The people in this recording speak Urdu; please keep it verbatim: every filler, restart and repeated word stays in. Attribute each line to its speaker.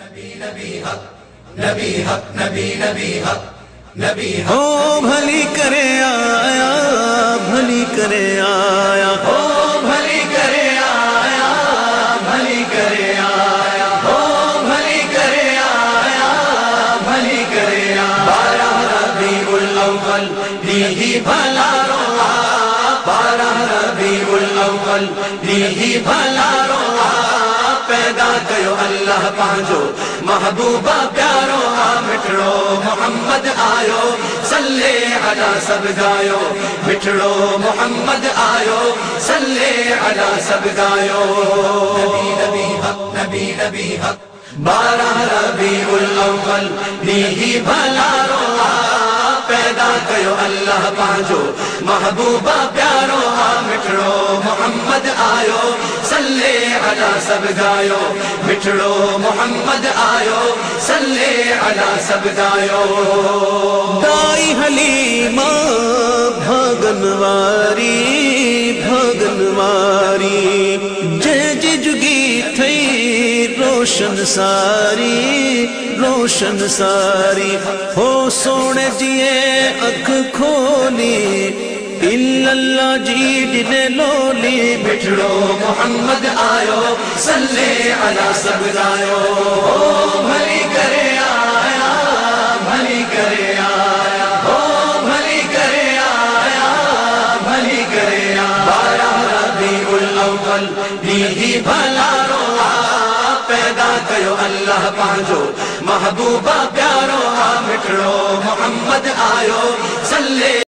Speaker 1: نبی نبی حق نبی حق نبی نبی حق نبی حق
Speaker 2: او بھلی کرے آیا بھلی کرے آیا
Speaker 1: او بھلی کرے آیا بھلی کرے آیا او بھلی کرے آیا بھلی کرے آیا بارہ ربیع الاول دی بھلا روا بارہ ربیع الاول دی بھلا روا پیدا کیو اللہ پانجو محبوبہ پیارو آ مٹھڑو محمد آیو صلی علی سب گایو مٹھڑو محمد آیو صلی علی سب گایو نبی نبی حق نبی نبی حق بارہ ربیع الاول دی بھلا رو آ پیدا کیو اللہ پانجو محبوبہ پیارو آ مٹھڑو محمد آیو صلی علی سب گایو مٹھڑو محمد آیو صلی علی سب گایو
Speaker 2: دائی حلیمہ بھاگن واری بھاگن واری جے جی جگی تھئی روشن ساری روشن ساری ہو سونے جیے اکھ کھولی اللہ جی ڈنے لولی
Speaker 1: مٹھڑو محمد آیو صلی علی سب گایو بھلی کرے آیا بھلی کرے آیا بھلی کرے آیا بھلی کرے آیا بارہ ربیع الاول دی بھلا رو آ پیدا کیو اللہ پانجو محبوبہ پیارو آ مٹھڑو محمد آیو صلی